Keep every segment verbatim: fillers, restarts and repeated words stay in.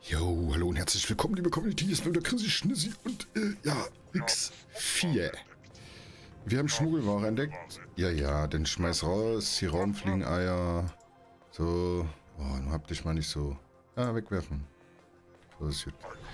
Jo, hallo und herzlich willkommen, liebe Community. Hier ist nur der Chrissy Schnissi und, äh, ja, X vier. Wir haben Schmuggelware entdeckt. Ja, ja, dann schmeiß raus, die Raumfliegeneier. So, oh, nun hab dich mal nicht so. Ah, wegwerfen. So ist gut.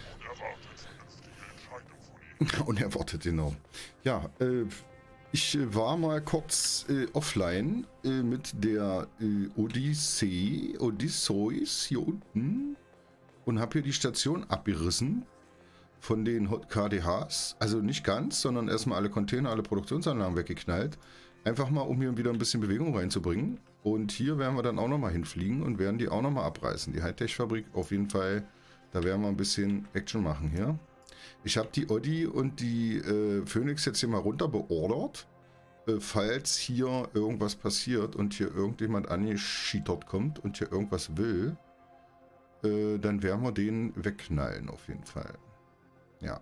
Unerwartet, genau. Ja, äh, ich äh, war mal kurz äh, offline äh, mit der äh, Odyssee, Odysseus hier unten und habe hier die Station abgerissen von den K D Hs. Also nicht ganz, sondern erstmal alle Container, alle Produktionsanlagen weggeknallt. Einfach mal, um hier wieder ein bisschen Bewegung reinzubringen. Und hier werden wir dann auch nochmal hinfliegen und werden die auch nochmal abreißen. Die Hightech-Fabrik auf jeden Fall, da werden wir ein bisschen Action machen hier. Ich habe die Oddi und die äh, Phoenix jetzt hier mal runter beordert. Äh, falls hier irgendwas passiert und hier irgendjemand angeschietert kommt und hier irgendwas will, äh, dann werden wir den wegknallen auf jeden Fall. Ja.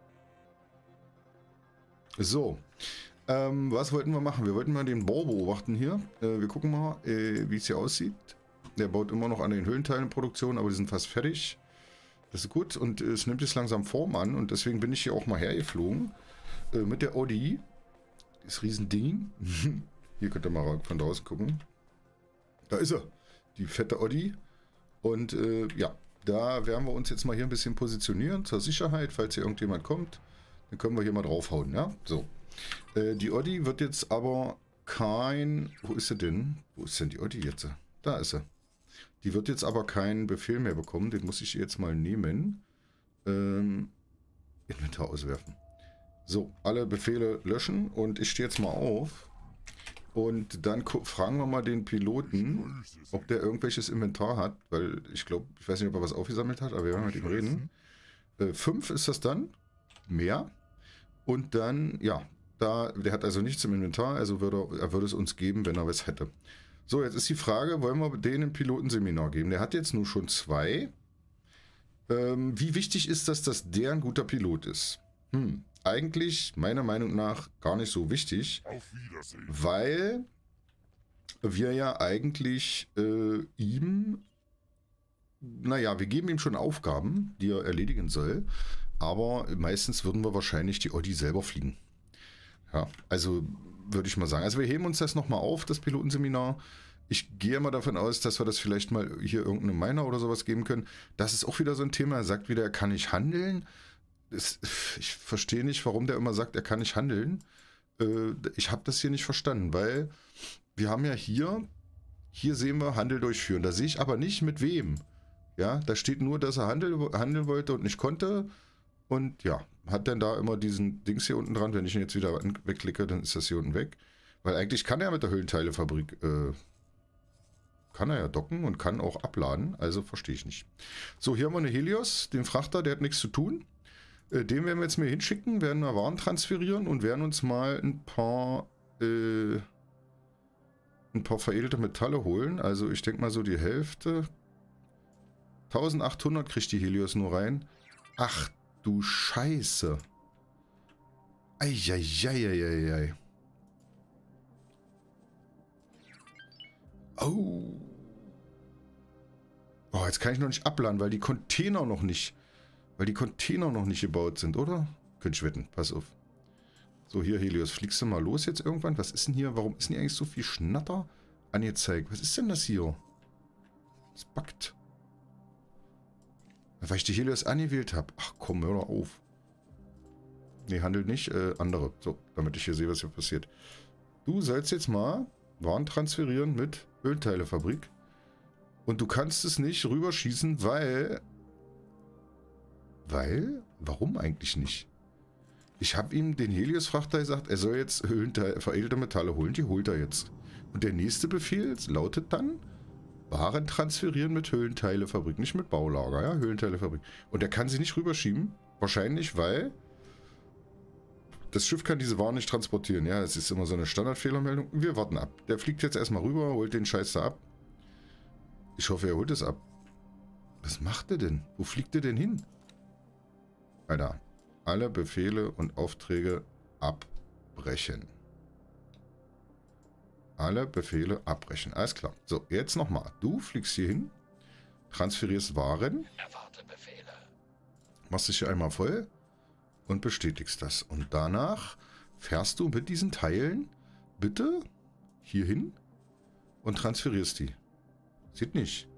So. Ähm, was wollten wir machen? Wir wollten mal den Bau beobachten hier. Äh, wir gucken mal, äh, wie es hier aussieht. Der baut immer noch an den Höhlenteilenproduktionen, aber die sind fast fertig. Das ist gut und äh, es nimmt jetzt langsam Form an und deswegen bin ich hier auch mal hergeflogen. Äh, mit der Audi. Das Riesending. Hier könnt ihr mal von draußen gucken. Da ist er. Die fette Audi. Und äh, ja, da werden wir uns jetzt mal hier ein bisschen positionieren zur Sicherheit, falls hier irgendjemand kommt. Dann können wir hier mal draufhauen, ja? So. Äh, die Audi wird jetzt aber kein... Wo ist sie denn? Wo ist denn die Audi jetzt? Da ist sie. Die wird jetzt aber keinen Befehl mehr bekommen. Den muss ich jetzt mal nehmen. Ähm, Inventar auswerfen. So, alle Befehle löschen und ich stehe jetzt mal auf. Und dann fragen wir mal den Piloten, ob der irgendwelches Inventar hat, weil ich glaube, ich weiß nicht, ob er was aufgesammelt hat, aber wir werden mit ihm reden. Äh, fünf ist das dann, mehr. Und dann, ja, da, der hat also nichts im Inventar, also würde er, er würde es uns geben, wenn er was hätte. So, jetzt ist die Frage, wollen wir denen ein Pilotenseminar geben? Der hat jetzt nur schon zwei. Ähm, wie wichtig ist das, dass der ein guter Pilot ist? Hm. Eigentlich, meiner Meinung nach, gar nicht so wichtig, weil wir ja eigentlich äh, ihm, naja, wir geben ihm schon Aufgaben, die er erledigen soll, aber meistens würden wir wahrscheinlich die Audi selber fliegen. Ja, also würde ich mal sagen. Also wir heben uns das nochmal auf, das Pilotenseminar. Ich gehe mal davon aus, dass wir das vielleicht mal hier irgendeine Miner oder sowas geben können. Das ist auch wieder so ein Thema, er sagt wieder, er kann nicht handeln. Das, ich verstehe nicht, warum der immer sagt, er kann nicht handeln. Äh, ich habe das hier nicht verstanden, weil wir haben ja hier, hier sehen wir Handel durchführen. Da sehe ich aber nicht mit wem. Ja, da steht nur, dass er handel, handeln wollte und nicht konnte. Und ja, hat dann da immer diesen Dings hier unten dran. Wenn ich ihn jetzt wieder wegklicke, dann ist das hier unten weg. Weil eigentlich kann er mit der Höhlenteilefabrik, äh, kann er ja docken und kann auch abladen. Also verstehe ich nicht. So, hier haben wir eine Helios, den Frachter, der hat nichts zu tun. Den werden wir jetzt mal hinschicken, werden wir Waren transferieren und werden uns mal ein paar äh, ein paar veredelte Metalle holen. Also ich denke mal so die Hälfte. eintausendachthundert kriegt die Helios nur rein. Ach du Scheiße. Eieieiei. Oh. Oh, jetzt kann ich noch nicht abladen, weil die Container noch nicht... Weil die Container noch nicht gebaut sind, oder? Könnte ich wetten, pass auf. So, hier Helios, fliegst du mal los jetzt irgendwann? Was ist denn hier? Warum ist denn hier eigentlich so viel Schnatter angezeigt? Was ist denn das hier? Das backt. Weil ich die Helios angewählt habe. Ach komm, hör doch auf. Nee, handelt nicht, äh, andere. So, damit ich hier sehe, was hier passiert. Du sollst jetzt mal Waren transferieren mit Höhlenteilefabrik. Und du kannst es nicht rüberschießen, weil... Weil? Warum eigentlich nicht? Ich habe ihm den Helios-Frachter gesagt, er soll jetzt veredelte Metalle holen. Die holt er jetzt. Und der nächste Befehl lautet dann, Waren transferieren mit Höhlenteilefabrik. Nicht mit Baulager, ja? Höhlenteilefabrik. Und er kann sie nicht rüberschieben. Wahrscheinlich, weil das Schiff kann diese Waren nicht transportieren. Ja, das ist immer so eine Standardfehlermeldung. Wir warten ab. Der fliegt jetzt erstmal rüber, holt den Scheiß da ab. Ich hoffe, er holt es ab. Was macht er denn? Wo fliegt er denn hin? Alter, alle Befehle und Aufträge abbrechen. Alle Befehle abbrechen. Alles klar. So, jetzt nochmal. Du fliegst hier hin, transferierst Waren. Erwarte Befehl. Machst dich hier einmal voll und bestätigst das. Und danach fährst du mit diesen Teilen bitte hier hin und transferierst die. Sieht nicht.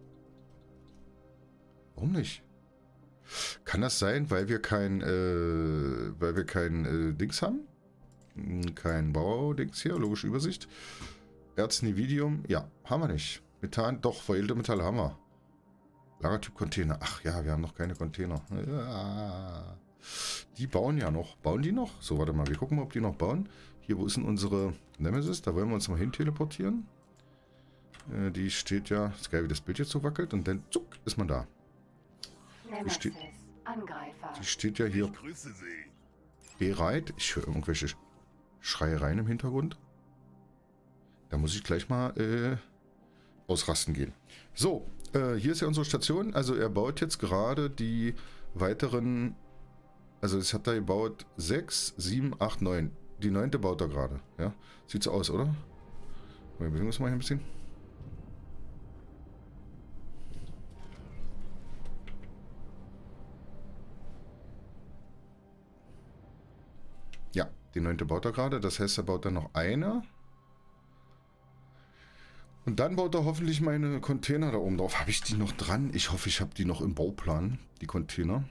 Warum nicht? Kann das sein, weil wir kein, äh, weil wir kein äh, Dings haben? Kein Baudings hier, logische Übersicht. Erznividium, ja, haben wir nicht. Methan, doch, veredelte Metalle haben wir. Lagertyp Container, ach ja, wir haben noch keine Container. Ja. Die bauen ja noch. Bauen die noch? So, warte mal, wir gucken mal, ob die noch bauen. Hier, wo ist denn unsere Nemesis? Da wollen wir uns mal hin teleportieren. Äh, die steht ja, ist geil, wie das Bild jetzt so wackelt und dann zuck, ist man da. Die steht, die steht ja hier bereit. Ich höre irgendwelche Schreiereien im Hintergrund. Da muss ich gleich mal äh, ausrasten gehen. So, äh, hier ist ja unsere Station. Also er baut jetzt gerade die weiteren, also es hat er gebaut sechs, sieben, acht, neun. Die neunte baut er gerade. Ja, sieht so aus, oder? Wir bewegen uns mal hier ein bisschen. Ja, die neunte baut er gerade. Das heißt, er baut dann noch eine. Und dann baut er hoffentlich meine Container da oben drauf. Habe ich die noch dran? Ich hoffe, ich habe die noch im Bauplan, die Container.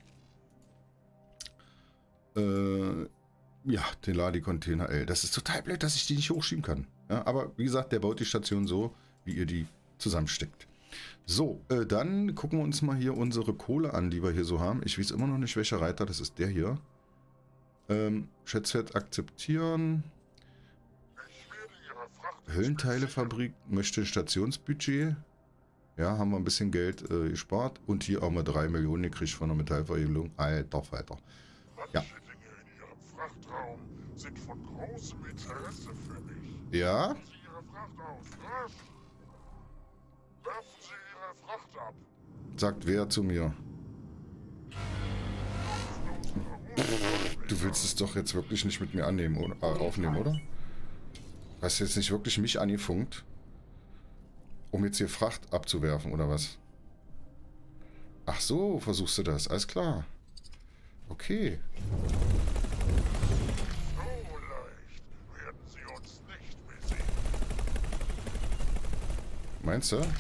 Äh, ja, den Ladi-Container L. Das ist total blöd, dass ich die nicht hochschieben kann. Ja, aber wie gesagt, der baut die Station so, wie ihr die zusammensteckt. So, äh, dann gucken wir uns mal hier unsere Kohle an, die wir hier so haben. Ich weiß immer noch nicht, welcher Reiter, das ist der hier. Ähm, Schätzwert akzeptieren. Höllenteilefabrik möchte Stationsbudget. Ja, haben wir ein bisschen Geld äh, gespart. Und hier haben wir drei Millionen gekriegt von der Metallveredelung. Alter Falter. Ja. Manche Dinge in Ihrem Frachtraum sind von großem Interesse für mich. Ja? Werfen Sie Ihre Fracht aus. Rasch! Werfen Sie Ihre Fracht ab. Sagt wer zu mir? Du willst es doch jetzt wirklich nicht mit mir annehmen, oder, äh, aufnehmen, oder? Hast du jetzt nicht wirklich mich angefunkt, um jetzt hier Fracht abzuwerfen, oder was? Ach so, versuchst du das. Alles klar. Okay. So leicht werden Sie uns nicht besiegen. Meinst du?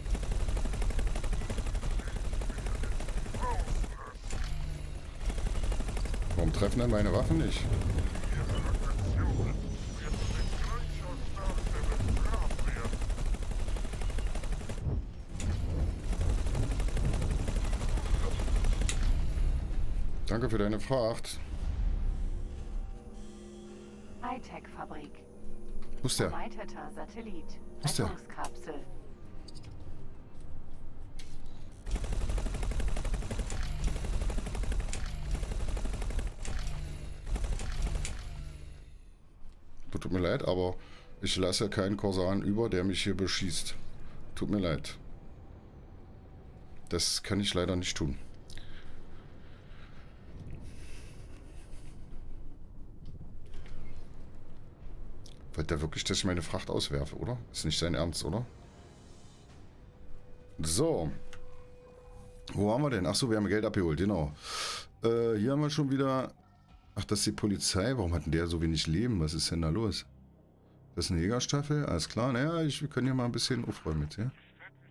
Warum treffen denn meine Waffen nicht? Ihre Aggression wird mit gleicher Stärke bestraft werden. Danke für deine Fracht. Hightech-Fabrik. Wo ist der? Erweiterter Satellit. Wo ist der? Rettungskapsel. Tut mir leid, aber ich lasse keinen Korsaren über, der mich hier beschießt. Tut mir leid. Das kann ich leider nicht tun. Wollt der wirklich, dass ich meine Fracht auswerfe, oder? Ist nicht sein Ernst, oder? So. Wo haben wir denn? Achso, wir haben Geld abgeholt, genau. Äh, hier haben wir schon wieder... Ach, das ist die Polizei. Warum hat denn der so wenig Leben? Was ist denn da los? Das ist eine Jägerstaffel. Alles klar. Naja, ich, wir können hier mal ein bisschen aufräumen jetzt, ja?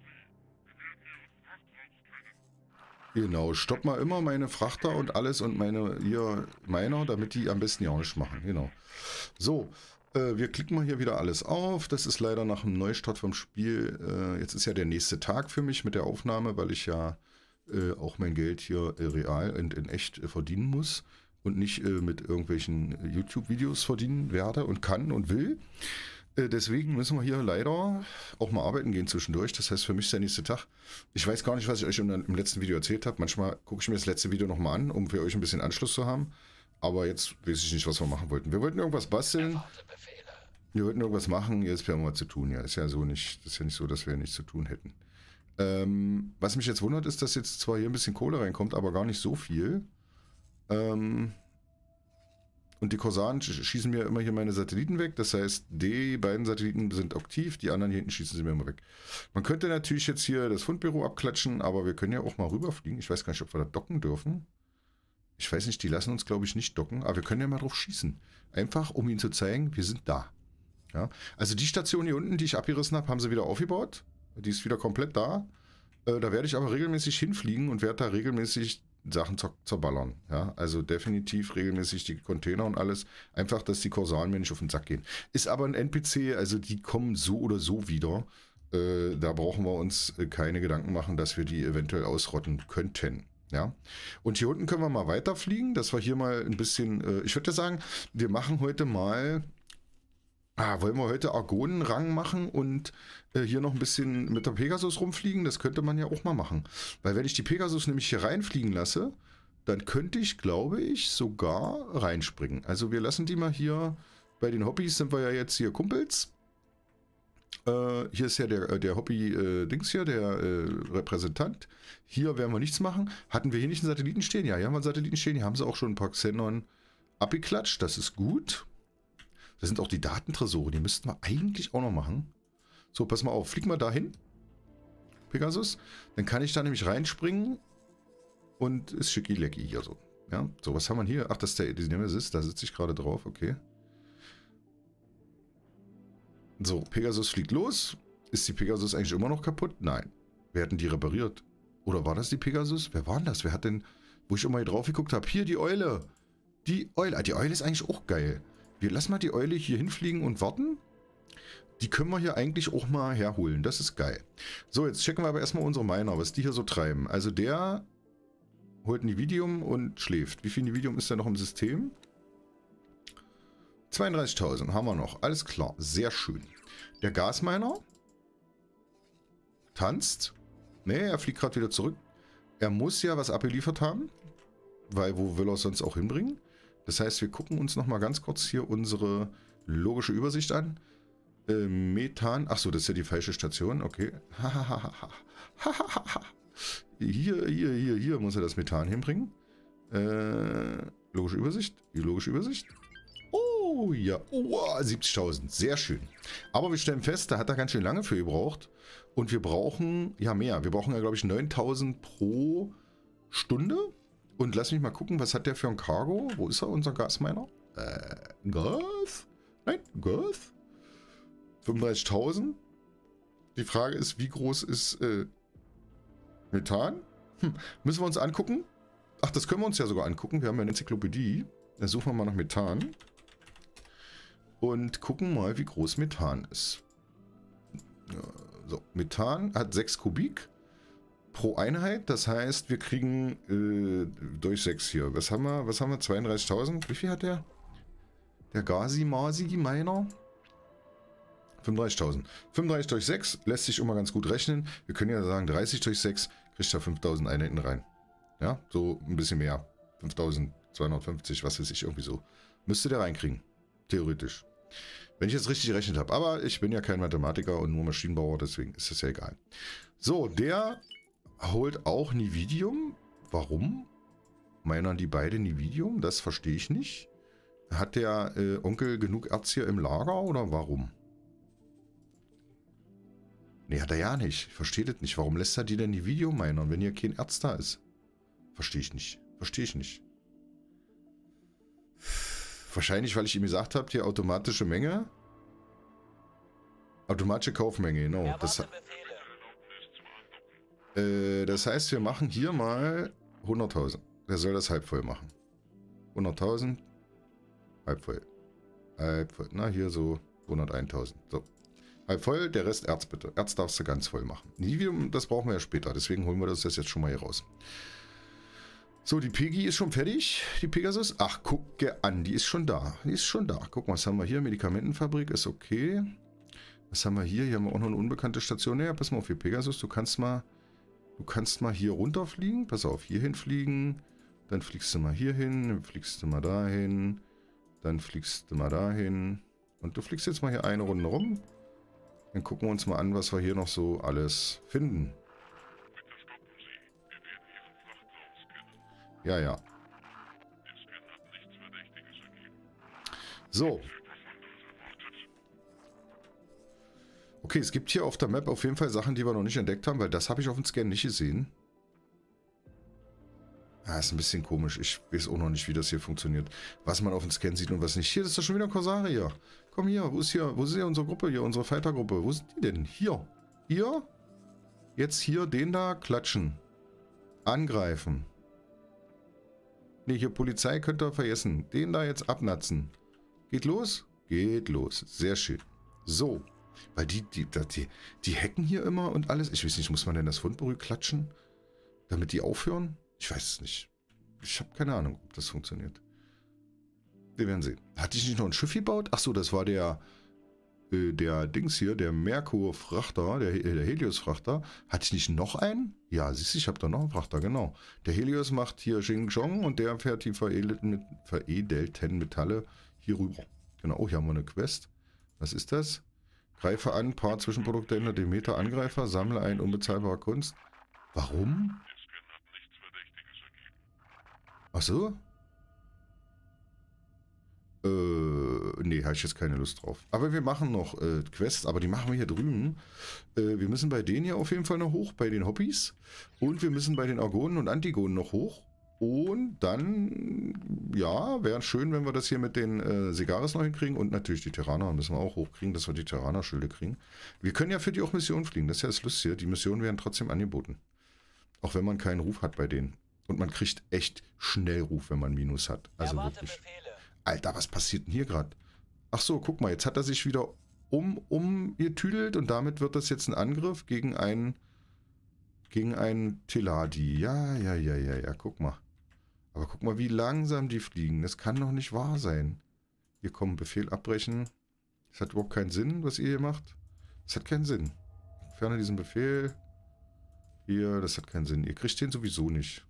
Genau. Stopp mal immer meine Frachter und alles und meine hier meiner, damit die am besten ja auch nicht machen. Genau. So. Äh, wir klicken mal hier wieder alles auf. Das ist leider nach dem Neustart vom Spiel. Äh, jetzt ist ja der nächste Tag für mich mit der Aufnahme, weil ich ja äh, auch mein Geld hier äh, real und in echt äh, verdienen muss. Und nicht äh, mit irgendwelchen YouTube-Videos verdienen werde und kann und will. Äh, deswegen müssen wir hier leider auch mal arbeiten gehen zwischendurch. Das heißt, für mich ist der nächste Tag. Ich weiß gar nicht, was ich euch im, im letzten Video erzählt habe. Manchmal gucke ich mir das letzte Video nochmal an, um für euch ein bisschen Anschluss zu haben. Aber jetzt weiß ich nicht, was wir machen wollten. Wir wollten irgendwas basteln. Wir wollten irgendwas machen. Jetzt haben wir was zu tun. Ja, ist ja so nicht, das ist ja nicht so, dass wir nichts zu tun hätten. Ähm, was mich jetzt wundert, ist, dass jetzt zwar hier ein bisschen Kohle reinkommt, aber gar nicht so viel. Ähm, Und die Korsaren sch- schießen mir immer hier meine Satelliten weg. Das heißt, die beiden Satelliten sind aktiv, die anderen hier hinten schießen sie mir immer weg. Man könnte natürlich jetzt hier das Fundbüro abklatschen, aber wir können ja auch mal rüberfliegen. Ich weiß gar nicht, ob wir da docken dürfen. Ich weiß nicht, die lassen uns, glaube ich, nicht docken, aber wir können ja mal drauf schießen. Einfach, um ihnen zu zeigen, wir sind da. Ja? Also die Station hier unten, die ich abgerissen habe, haben sie wieder aufgebaut. Die ist wieder komplett da. Äh, da werde ich aber regelmäßig hinfliegen und werde da regelmäßig Sachen zer zerballern. Ja? Also definitiv regelmäßig die Container und alles. Einfach, dass die Korsaren mir nicht auf den Sack gehen. Ist aber ein N P C, also die kommen so oder so wieder. Äh, da brauchen wir uns äh, keine Gedanken machen, dass wir die eventuell ausrotten könnten. Ja, und hier unten können wir mal weiterfliegen, dass wir hier mal ein bisschen, äh, ich würde sagen, wir machen heute mal, ah, wollen wir heute Argonenrang machen und äh, hier noch ein bisschen mit der Pegasus rumfliegen, das könnte man ja auch mal machen, weil wenn ich die Pegasus nämlich hier reinfliegen lasse, dann könnte ich, glaube ich, sogar reinspringen. Also wir lassen die mal hier, bei den Hobbys sind wir ja jetzt hier Kumpels. Äh, hier ist ja der, der Hobby-Dings äh, hier, der äh, Repräsentant. Hier werden wir nichts machen. Hatten wir hier nicht einen Satelliten stehen? Ja, hier haben wir einen Satelliten stehen. Hier haben sie auch schon ein paar Xenon abgeklatscht. Das ist gut. Das sind auch die Datentresore. Die müssten wir eigentlich auch noch machen. So, pass mal auf. Flieg mal dahin. Pegasus. Dann kann ich da nämlich reinspringen. Und ist schicki-lecki hier so. Ja, so, was haben wir hier? Ach, das ist der die Nemesis. Da sitze ich gerade drauf. Okay. So, Pegasus fliegt los. Ist die Pegasus eigentlich immer noch kaputt? Nein. Wer hat denn die repariert? Oder war das die Pegasus? Wer war denn das? Wer hat denn, wo ich immer hier drauf geguckt habe, hier die Eule. Die Eule. Ah, die Eule ist eigentlich auch geil. Wir lassen mal die Eule hier hinfliegen und warten. Die können wir hier eigentlich auch mal herholen. Das ist geil. So, jetzt checken wir aber erstmal unsere Miner, was die hier so treiben. Also der holt ein Nividium und schläft. Wie viel Nividium ist da noch im System? zweiunddreißigtausend haben wir noch. Alles klar. Sehr schön. Der Gasminer tanzt. Ne, er fliegt gerade wieder zurück. Er muss ja was abgeliefert haben. Weil wo will er es sonst auch hinbringen? Das heißt, wir gucken uns nochmal ganz kurz hier unsere logische Übersicht an. Äh, Methan. Achso, das ist ja die falsche Station. Okay. Hier, hier, hier, hier muss er das Methan hinbringen. Äh, logische Übersicht. Die logische Übersicht. Oh ja, oh, siebzigtausend, sehr schön. Aber wir stellen fest, da hat er ganz schön lange für gebraucht. Und wir brauchen, ja mehr, wir brauchen ja glaube ich neuntausend pro Stunde. Und lass mich mal gucken, was hat der für ein Cargo? Wo ist er, unser Gasminer? Äh, Gas? Nein, Gas? fünfunddreißigtausend. Die Frage ist, wie groß ist äh, Methan? Hm, müssen wir uns angucken? Ach, das können wir uns ja sogar angucken. Wir haben ja eine Enzyklopädie. Dann suchen wir mal nach Methan. Und gucken mal, wie groß Methan ist. Ja, so, Methan hat sechs Kubik pro Einheit. Das heißt, wir kriegen äh, durch sechs hier. Was haben wir? Was haben wir? zweiunddreißigtausend. Wie viel hat der? Der Gazi-Masi-Miner? fünfunddreißigtausend. fünfunddreißig durch sechs lässt sich immer ganz gut rechnen. Wir können ja sagen, dreißig durch sechs kriegt da fünftausend Einheiten rein. Ja, so ein bisschen mehr. fünftausendzweihundertfünfzig, was weiß ich, irgendwie so. Müsste der reinkriegen. Theoretisch. Wenn ich jetzt richtig gerechnet habe. Aber ich bin ja kein Mathematiker und nur Maschinenbauer, deswegen ist das ja egal. So, der holt auch Nividium. Warum? Meinen die beide Nividium? Das verstehe ich nicht. Hat der äh, Onkel genug Erz hier im Lager oder warum? Nee, hat er ja nicht. Ich verstehe das nicht. Warum lässt er die denn Nividium minern, wenn hier kein Erz da ist? Verstehe ich nicht. Verstehe ich nicht. Wahrscheinlich, weil ich ihm gesagt habe, die automatische Menge. Automatische Kaufmenge, genau. Das, äh, das heißt, wir machen hier mal hunderttausend. Der soll das halb voll machen. hunderttausend. Halb voll. Halb voll. Na, hier so hunderteintausend. So. Halb voll, der Rest Erz bitte. Erz darfst du ganz voll machen. Nividium, das brauchen wir ja später. Deswegen holen wir das jetzt schon mal hier raus. So, die Peggy ist schon fertig, die Pegasus. Ach, gucke an, die ist schon da. Die ist schon da. Guck mal, was haben wir hier? Medikamentenfabrik ist okay. Was haben wir hier? Hier haben wir auch noch eine unbekannte Station. Ja, pass mal auf hier, Pegasus. Du kannst mal, du kannst mal hier runterfliegen. Pass auf, hier hinfliegen. Dann fliegst du mal hier hin. Dann fliegst du mal dahin. Dann fliegst du mal dahin. Und du fliegst jetzt mal hier eine Runde rum. Dann gucken wir uns mal an, was wir hier noch so alles finden. Ja, ja. So. Okay, es gibt hier auf der Map auf jeden Fall Sachen, die wir noch nicht entdeckt haben, weil das habe ich auf dem Scan nicht gesehen. Ah, ist ein bisschen komisch. Ich weiß auch noch nicht, wie das hier funktioniert. Was man auf dem Scan sieht und was nicht. Hier, das ist doch schon wieder Corsaria. Komm hier, wo ist hier, wo ist hier unsere Gruppe hier, unsere Fighter-Gruppe? Wo sind die denn? Hier. Hier. Jetzt hier, den da, klatschen. Angreifen. Ne, hier Polizei könnt ihr vergessen. Den da jetzt abnatzen. Geht los? Geht los. Sehr schön. So. Weil die, die, die, die hacken hier immer und alles. Ich weiß nicht, muss man denn das Fundbrühe klatschen? Damit die aufhören? Ich weiß es nicht. Ich habe keine Ahnung, ob das funktioniert. Wir werden sehen. Hatte ich nicht noch ein Schiff gebaut? Achso, das war der, äh, der Dings hier, der Merkur-Frachter, der, der Helios-Frachter. Hatte ich nicht noch einen? Ja, siehst du, ich habe da noch einen Frachter, genau. Der Helios macht hier Xinjiang und der fährt die veredelten, veredelten Metalle hier rüber. Genau, oh, hier haben wir eine Quest. Was ist das? Greife an, Paar Zwischenprodukte hinter dem Meter Angreifer, sammle ein unbezahlbare Kunst. Warum? Ach so? Äh, nee, habe ich jetzt keine Lust drauf. Aber wir machen noch äh, Quests, aber die machen wir hier drüben. Äh, wir müssen bei denen hier auf jeden Fall noch hoch, bei den Hobbys. Und wir müssen bei den Argonen und Antigonen noch hoch. Und dann, ja, wäre schön, wenn wir das hier mit den äh, Sigaris noch hinkriegen. Und natürlich die Terraner müssen wir auch hochkriegen, dass wir die Terraner-Schilde kriegen. Wir können ja für die auch Missionen fliegen, das ist ja das Lustige. Die Missionen werden trotzdem angeboten. Auch wenn man keinen Ruf hat bei denen. Und man kriegt echt schnell Ruf, wenn man Minus hat. Also wirklich. Alter, was passiert denn hier gerade? Ach so, guck mal, jetzt hat er sich wieder um, umgetüdelt und damit wird das jetzt ein Angriff gegen einen gegen einen Teladi. Ja, ja, ja, ja, ja, guck mal. Aber guck mal, wie langsam die fliegen. Das kann doch nicht wahr sein. Hier kommen Befehl abbrechen. Das hat überhaupt keinen Sinn, was ihr hier macht. Das hat keinen Sinn. Entferne diesen Befehl. Hier, das hat keinen Sinn. Ihr kriegt den sowieso nicht.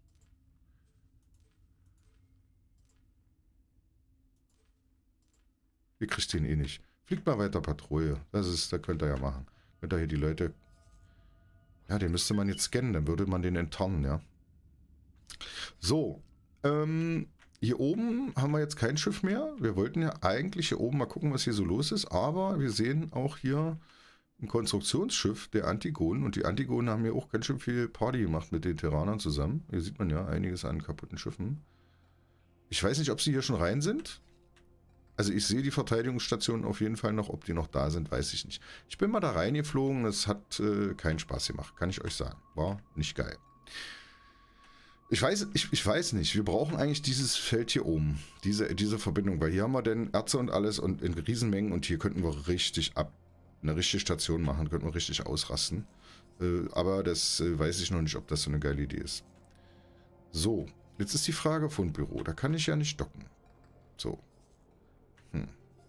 Ihr kriegt den eh nicht. Fliegt mal weiter Patrouille. Das ist, da könnt ihr ja machen. Könnt ihr hier die Leute... Ja, den müsste man jetzt scannen, dann würde man den enttarnen, ja. So, ähm, hier oben haben wir jetzt kein Schiff mehr. Wir wollten ja eigentlich hier oben mal gucken, was hier so los ist, aber wir sehen auch hier ein Konstruktionsschiff der Antigonen und die Antigonen haben ja auch ganz schön viel Party gemacht mit den Terranern zusammen. Hier sieht man ja einiges an kaputten Schiffen. Ich weiß nicht, ob sie hier schon rein sind. Also ich sehe die Verteidigungsstationen auf jeden Fall noch. Ob die noch da sind, weiß ich nicht. Ich bin mal da reingeflogen. Es hat äh, keinen Spaß gemacht, kann ich euch sagen. War nicht geil. Ich weiß, ich, ich weiß nicht. Wir brauchen eigentlich dieses Feld hier oben. Diese, diese Verbindung. Weil hier haben wir denn Erze und alles und in Riesenmengen. Und hier könnten wir richtig ab eine richtige Station machen. Könnten wir richtig ausrasten. Äh, aber das äh, weiß ich noch nicht, ob das so eine geile Idee ist. So, jetzt ist die Frage Fundbüro. Da kann ich ja nicht docken. So. Hm.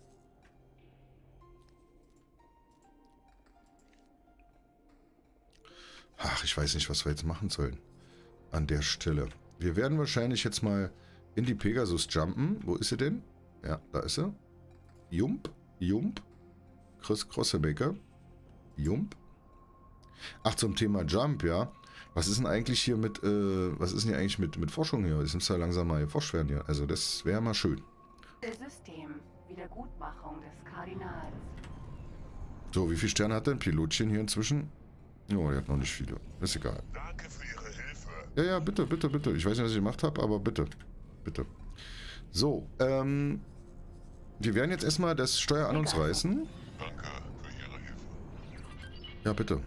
Ach, ich weiß nicht, was wir jetzt machen sollen. An der Stelle. Wir werden wahrscheinlich jetzt mal in die Pegasus jumpen. Wo ist sie denn? Ja, da ist sie. Jump, Jump. Chris Crossebaker. Jump. Ach, zum Thema Jump, ja. Was ist denn eigentlich hier mit, äh, was ist denn hier eigentlich mit, mit Forschung hier? Es muss ja langsam mal geforscht werden hier. Also das wäre mal schön. System. Wiedergutmachung des Kardinals. So, wie viele Sterne hat denn Pilotchen hier inzwischen? Oh, er hat noch nicht viele. Ist egal. Danke für Ihre Hilfe. Ja, ja, bitte, bitte, bitte. Ich weiß nicht, was ich gemacht habe, aber bitte. Bitte. So, ähm... wir werden jetzt erstmal das Steuer an uns reißen. Danke für Ihre Hilfe. Ja, bitte.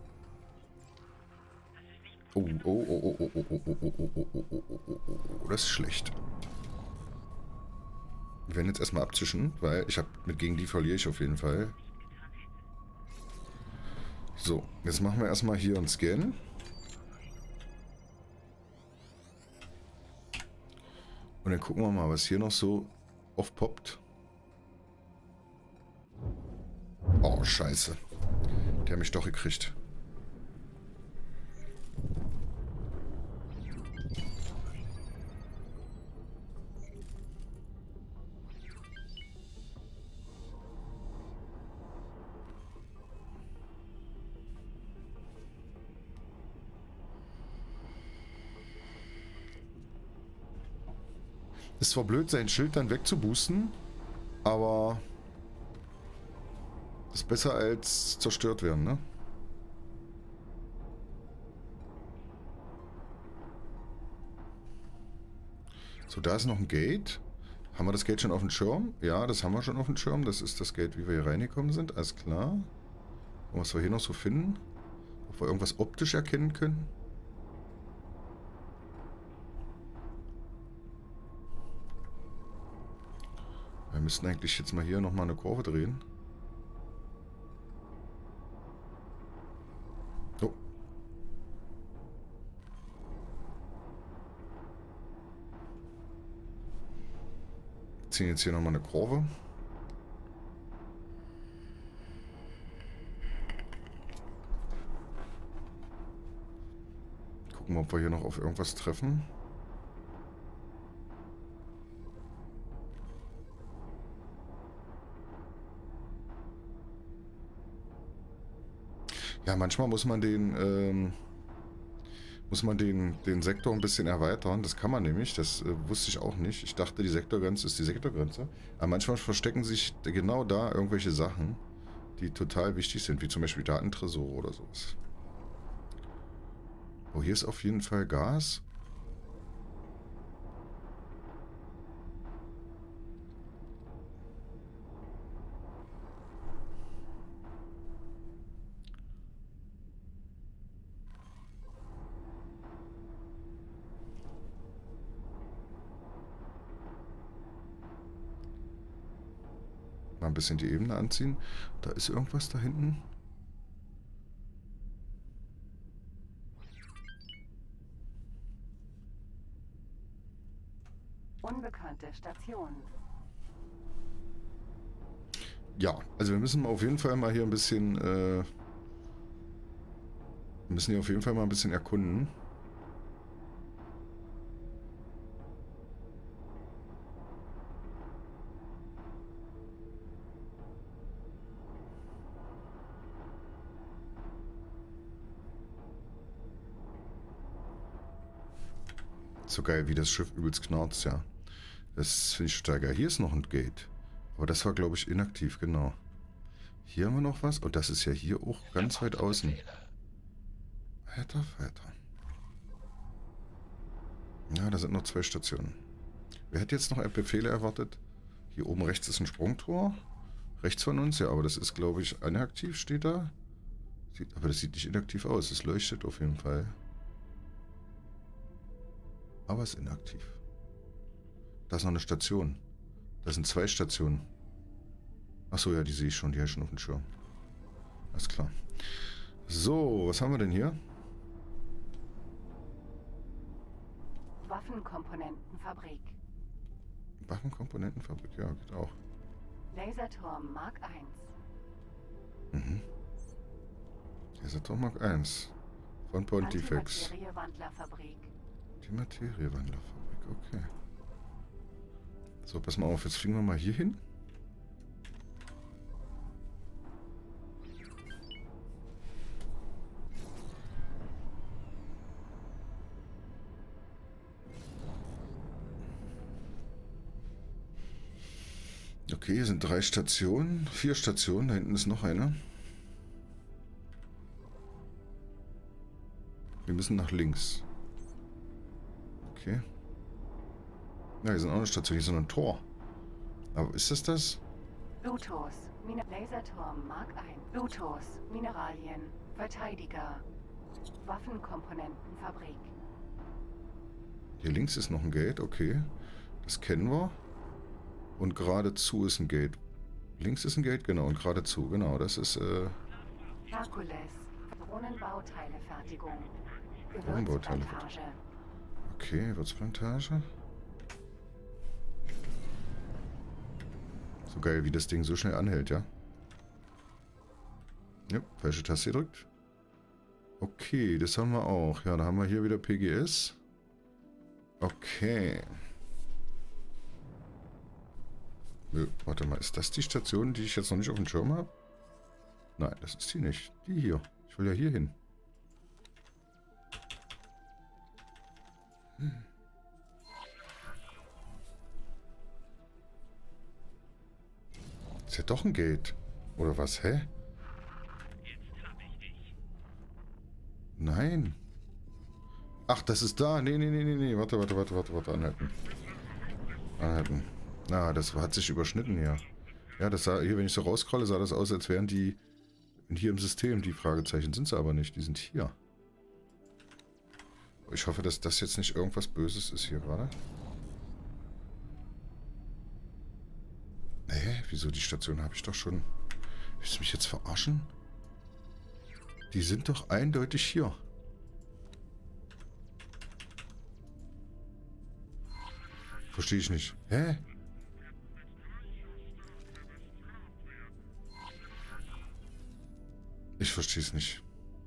Oh, oh, oh, oh, oh, oh, oh, oh, oh, oh, oh, oh, oh, oh, oh, das ist schlecht. Wir werden jetzt erstmal abzischen, weil ich habe mit gegen die verliere ich auf jeden Fall. So, jetzt machen wir erstmal hier einen Scan. Und dann gucken wir mal, was hier noch so aufpoppt. Oh, scheiße. Der hat mich doch gekriegt. Ist zwar blöd, sein Schild dann wegzuboosten, Aber das ist besser als zerstört werden, ne? So, da ist noch ein Gate. Haben wir das Gate schon auf dem Schirm? Ja, das haben wir schon auf dem Schirm. Das ist das Gate, wie wir hier reingekommen sind. Alles klar. Und was wir hier noch so finden? Ob wir irgendwas optisch erkennen können? Wir müssten eigentlich jetzt mal hier nochmal eine Kurve drehen. Oh. Ziehen jetzt hier nochmal eine Kurve. Gucken, ob wir hier noch auf irgendwas treffen. Ja, manchmal muss man den, ähm, muss man den, den Sektor ein bisschen erweitern. Das kann man nämlich, das äh, wusste ich auch nicht. Ich dachte, die Sektorgrenze ist die Sektorgrenze. Aber manchmal verstecken sich genau da irgendwelche Sachen, die total wichtig sind, wie zum Beispiel Datentresor oder sowas. Oh, hier ist auf jeden Fall Gas. Mal ein bisschen die Ebene anziehen. Da ist irgendwas da hinten. Unbekannte Station. Ja, also wir müssen auf jeden Fall mal hier ein bisschen, äh, wir müssen hier auf jeden Fall mal ein bisschen erkunden. So geil, wie das Schiff übelst knarzt, ja. Das finde ich total geil. Hier ist noch ein Gate. Aber das war, glaube ich, inaktiv, genau. Hier haben wir noch was. Und das ist ja hier auch ganz weit außen. Alter, Alter. Ja, da sind noch zwei Stationen. Wer hätte jetzt noch Befehle erwartet? Hier oben rechts ist ein Sprungtor. Rechts von uns, ja, aber das ist, glaube ich, inaktiv, steht da. Sieht, aber das sieht nicht inaktiv aus. Es leuchtet auf jeden Fall. Aber es ist inaktiv. Da ist noch eine Station. Das sind zwei Stationen. Achso, ja, die sehe ich schon. Die habe ich schon auf dem Schirm. Alles klar. So, was haben wir denn hier? Waffenkomponentenfabrik. Waffenkomponentenfabrik, ja, geht auch. Laserturm Mark eins. Mhm. Laserturm Mark eins. Von Pontifex. Antimateriewandlerfabrik. Die Materiewandlerfabrik, okay. So, pass mal auf, jetzt fliegen wir mal hier hin. Okay, hier sind drei Stationen, vier Stationen, da hinten ist noch eine. Wir müssen nach links. Okay. Ja, hier sind auch eine Station, hier ist noch ein Tor. Aber ist das das? Lutos. Min Laserturm Mark eins. Lutos. Mineralien. Verteidiger. Waffenkomponentenfabrik. Hier links ist noch ein Gate, okay. Das kennen wir. Und geradezu ist ein Gate. Links ist ein Gate, genau, und geradezu, genau. Das ist, äh... Herkules. Drohnenbauteilefertigung. Drohnenbauteile. Gewürzplantage. Okay, Wirtsplantage. So geil, wie das Ding so schnell anhält, ja? Ja, falsche Taste gedrückt. Okay, das haben wir auch. Ja, da haben wir hier wieder P G S. Okay. Nö, warte mal, ist das die Station, die ich jetzt noch nicht auf dem Schirm habe? Nein, das ist die nicht. Die hier. Ich will ja hier hin. Hm. ja doch ein Gate. Oder was? Hä? Nein. Ach, das ist da. Nee, nee, nee, nee, nee. Warte, warte, warte, warte, warte. Anhalten. Anhalten. Na, das hat sich überschnitten hier. Ja, das sah, hier, wenn ich so rauskrolle, sah das aus, als wären die hier im System. Die Fragezeichen sind sie aber nicht. Die sind hier. Ich hoffe, dass das jetzt nicht irgendwas Böses ist hier gerade. Hä? Wieso? Die Station habe ich doch schon... Willst du mich jetzt verarschen? Die sind doch eindeutig hier. Verstehe ich nicht. Hä? Ich verstehe es nicht.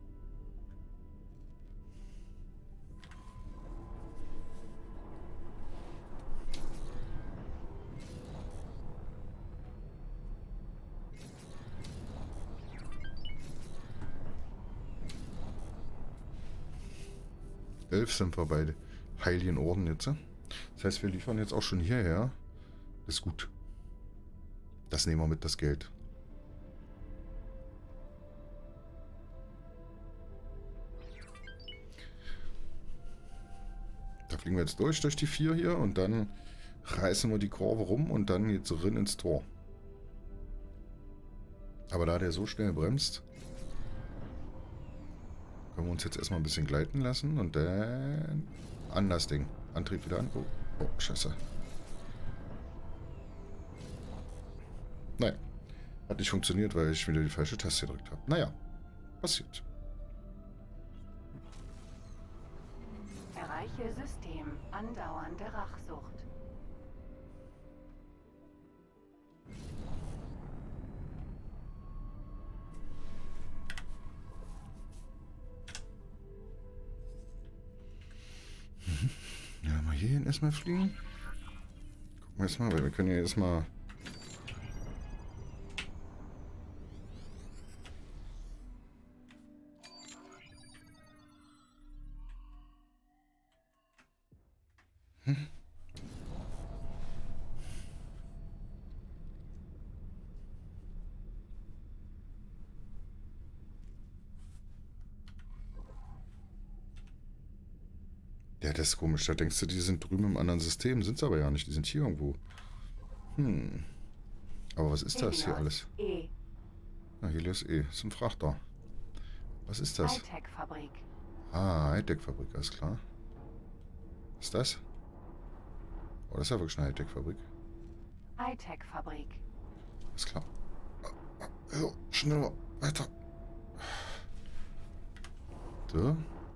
Elf sind wir beide. Heiligen Orden jetzt. Das heißt, wir liefern jetzt auch schon hierher. Das ist gut. Das nehmen wir mit, das Geld. Da fliegen wir jetzt durch, durch die vier hier. Und dann reißen wir die Kurve rum und dann geht's rein ins Tor. Aber da der so schnell bremst, können wir uns jetzt erstmal ein bisschen gleiten lassen und dann an das Ding. Antrieb wieder an. Oh, oh scheiße. Naja. Hat nicht funktioniert, weil ich wieder die falsche Taste gedrückt habe. Naja. Passiert. Erreiche System. Andauernde Rachsucht. Ja, mal hier hin erstmal fliegen. Gucken wir erstmal, weil wir können ja erstmal. Hm. Ja, das ist komisch. Da denkst du, die sind drüben im anderen System. Sind sie aber ja nicht. Die sind hier irgendwo. Hm. Aber was ist das hier alles? E. Na, Helios E. Das ist ein Frachter. Was ist das? Hightech-Fabrik. Ah, Hightech-Fabrik, alles klar. Was ist das? Oh, das ist ja wirklich eine Hightech-Fabrik. Hightech-Fabrik. Alles klar. So, schneller, weiter. So.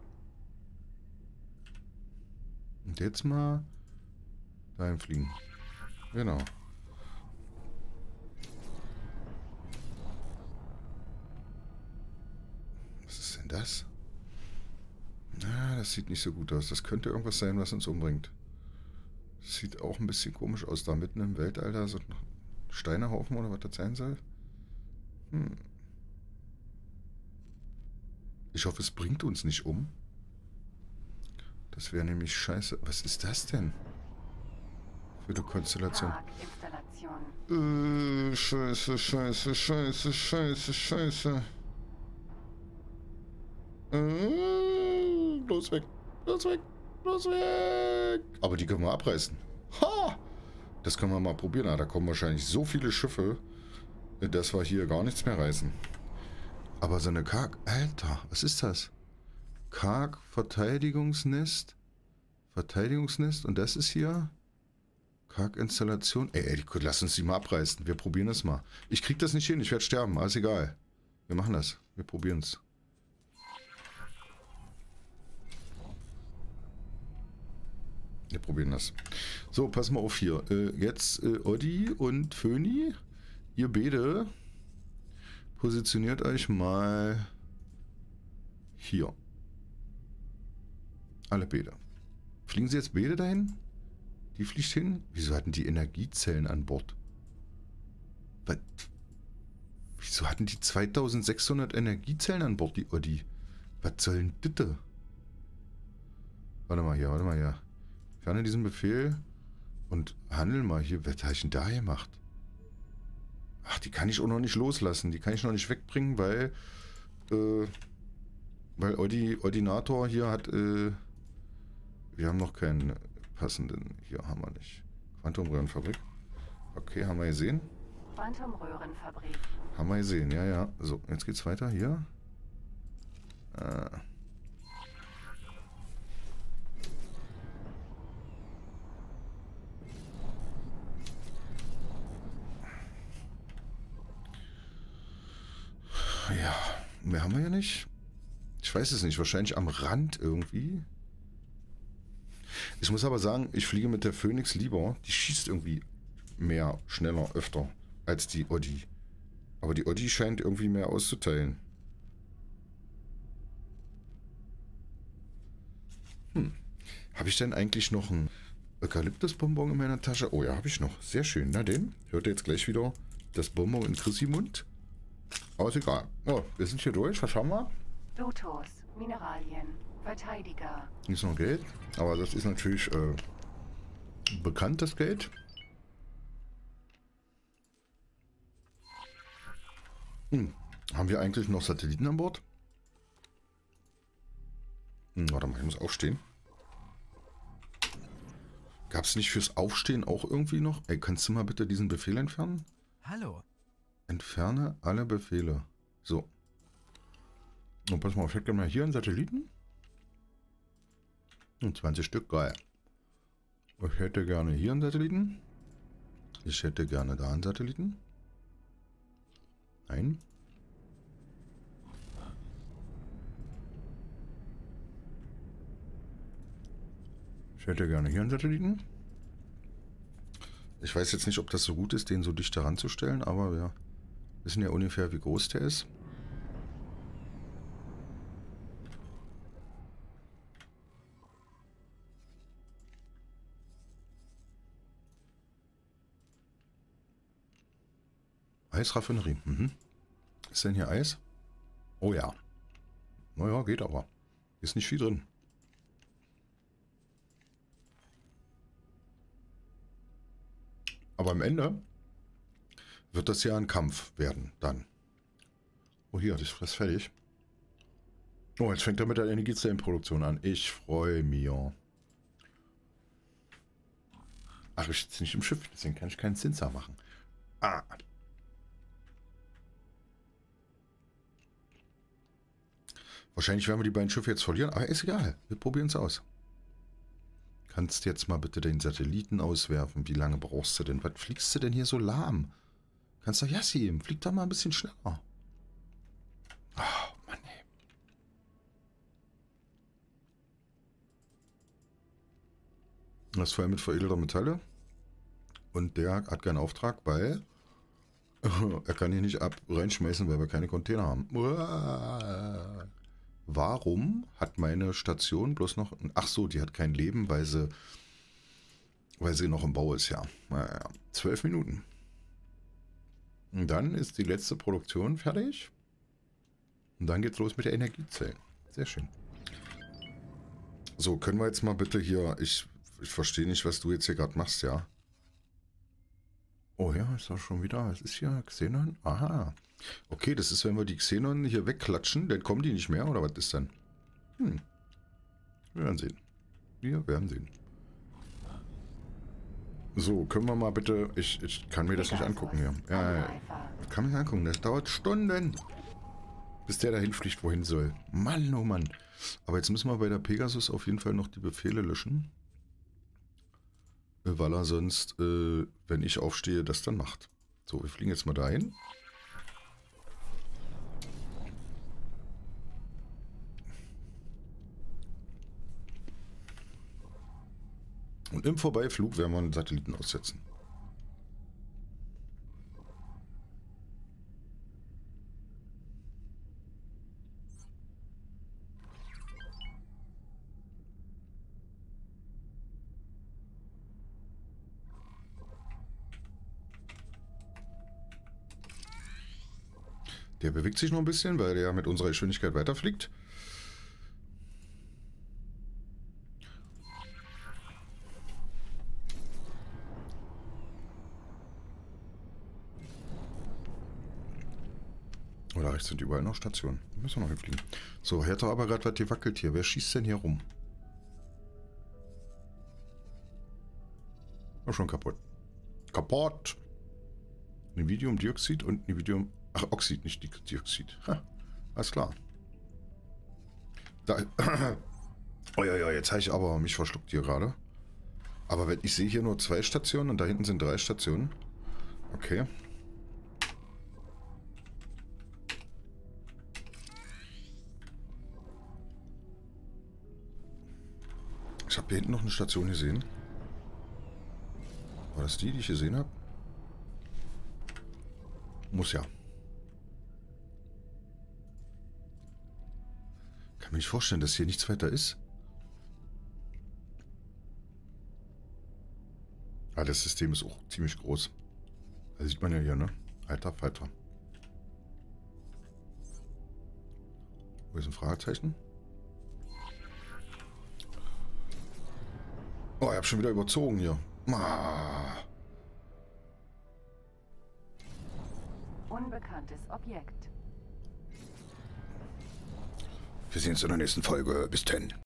Und jetzt mal dahin fliegen. Genau. Was ist denn das? Na, das sieht nicht so gut aus. Das könnte irgendwas sein, was uns umbringt. Das sieht auch ein bisschen komisch aus. Da mitten im Weltall, da so ein Steinehaufen oder was das sein soll. Hm. Ich hoffe, es bringt uns nicht um. Das wäre nämlich scheiße. Was ist das denn? Für eine Konstellation. Äh, scheiße, scheiße, scheiße, scheiße, scheiße. Äh, los weg, los weg, los weg. Aber die können wir abreißen. Ha! Das können wir mal probieren. Ah, da kommen wahrscheinlich so viele Schiffe, dass wir hier gar nichts mehr reißen. Aber so eine Karg... Alter, was ist das? Karg, Verteidigungsnest. Verteidigungsnest. Und das ist hier... Karg-Installation. Ey, ey, lass uns die mal abreißen. Wir probieren das mal. Ich krieg das nicht hin. Ich werde sterben. Alles egal. Wir machen das. Wir probieren es. Wir probieren das. So, pass mal auf hier. Äh, jetzt äh, Oddi und Föni. Ihr beide... Positioniert euch mal hier. Alle Bäder. Fliegen sie jetzt Bäder dahin? Die fliegt hin? Wieso hatten die Energiezellen an Bord? Was? Wieso hatten die zweitausendsechshundert Energiezellen an Bord, die Oddi? Was soll denn bitte? Warte mal hier, warte mal hier. Ferne diesen Befehl und handeln mal hier. Was habe ich denn da gemacht? Ach, die kann ich auch noch nicht loslassen. Die kann ich noch nicht wegbringen, weil... Äh, weil Audi, Ordinator hier hat... Äh, wir haben noch keinen passenden... Hier haben wir nicht. Quantumröhrenfabrik. Okay, haben wir gesehen. Quantumröhrenfabrik. Haben wir gesehen, ja, ja. So, jetzt geht's weiter hier. Äh. Ja, mehr haben wir ja nicht. Ich weiß es nicht, wahrscheinlich am Rand irgendwie. Ich muss aber sagen, ich fliege mit der Phoenix lieber. Die schießt irgendwie mehr, schneller, öfter als die Audi. Aber die Audi scheint irgendwie mehr auszuteilen. Hm. Habe ich denn eigentlich noch einen Eukalyptusbonbon in meiner Tasche? Oh ja, habe ich noch. Sehr schön. Na denn, hört ihr jetzt gleich wieder das Bonbon in Chrissy Mund? Aber ist egal. Oh, wir sind hier durch. Was haben wir? Lotus, Mineralien, Verteidiger. Hier ist noch Geld. Aber das ist natürlich äh, bekanntes Geld. Hm. Haben wir eigentlich noch Satelliten an Bord? Hm, warte mal, ich muss aufstehen. Gab es nicht fürs Aufstehen auch irgendwie noch? Ey, kannst du mal bitte diesen Befehl entfernen? Hallo. Entferne alle Befehle. So. Und pass mal auf, ich hätte gerne mal hier einen Satelliten. Und zwanzig Stück, geil. Ich hätte gerne hier einen Satelliten. Ich hätte gerne da einen Satelliten. Nein. Ich hätte gerne hier einen Satelliten. Ich weiß jetzt nicht, ob das so gut ist, den so dicht heranzustellen, aber wir wissen ja ungefähr, wie groß der ist. Eisraffinerie. Mhm. Ist denn hier Eis? Oh ja. Naja, geht aber. Ist nicht viel drin. Aber am Ende wird das ja ein Kampf werden dann. Oh hier, das ist fast fertig. Oh, jetzt fängt er mit der Energiezellenproduktion an. Ich freue mich. Ach, ich sitze nicht im Schiff, deswegen kann ich keinen Zinser machen. Ah. Wahrscheinlich werden wir die beiden Schiffe jetzt verlieren, aber ist egal. Wir probieren es aus. Kannst jetzt mal bitte den Satelliten auswerfen. Wie lange brauchst du denn? Was fliegst du denn hier so lahm? Kannst doch Yassim, flieg doch mal ein bisschen schneller. Oh, Mann, ey. Das ist vor allem mit veredelter Metalle. Und der hat keinen Auftrag, weil er kann hier nicht ab reinschmeißen, weil wir keine Container haben. Uah. Warum hat meine Station bloß noch... Ach so, die hat kein Leben, weil sie, weil sie noch im Bau ist, ja. Naja, zwölf Minuten. Und dann ist die letzte Produktion fertig. Und dann geht's los mit der Energiezellen. Sehr schön. So, können wir jetzt mal bitte hier... Ich, ich verstehe nicht, was du jetzt hier gerade machst, ja. Oh ja, ist auch schon wieder... Was ist hier? Xenon? Aha. Okay, das ist, wenn wir die Xenon hier wegklatschen, dann kommen die nicht mehr, oder was ist denn? Hm. Wir werden sehen. Wir werden sehen. So, können wir mal bitte... Ich, ich kann mir das nicht angucken hier. Ja, ja, ja. Das kann man nicht angucken. Das dauert Stunden, bis der dahin fliegt, wohin soll. Mann, oh Mann. Aber jetzt müssen wir bei der Pegasus auf jeden Fall noch die Befehle löschen. Weil er sonst, äh, wenn ich aufstehe, das dann macht. So, wir fliegen jetzt mal dahin. Und im Vorbeiflug werden wir einen Satelliten aussetzen. Der bewegt sich noch ein bisschen, weil der mit unserer Geschwindigkeit weiterfliegt. Oh, da rechts sind überall noch Stationen. Da müssen wir noch hinfliegen. So, hört doch aber gerade, was hier wackelt hier. Wer schießt denn hier rum? Oh, schon kaputt. Kaputt! Nividiumdioxid und Nividium... Ach, Oxid, nicht Dioxid. Ha, alles klar. Da... Oh ja, ja, jetzt habe ich aber mich verschluckt hier gerade. Aber wenn, ich sehe hier nur zwei Stationen und da hinten sind drei Stationen. Okay. Ich habe hier hinten noch eine Station gesehen. War das die, die ich gesehen habe? Muss ja. Kann mir nicht vorstellen, dass hier nichts weiter ist. Ah, das System ist auch ziemlich groß. Das sieht man ja hier, ne? Alter Falter. Wo ist ein Fragezeichen? Oh, ich habe schon wieder überzogen hier. Ah. Unbekanntes Objekt. Wir sehen uns in der nächsten Folge. Bis dann.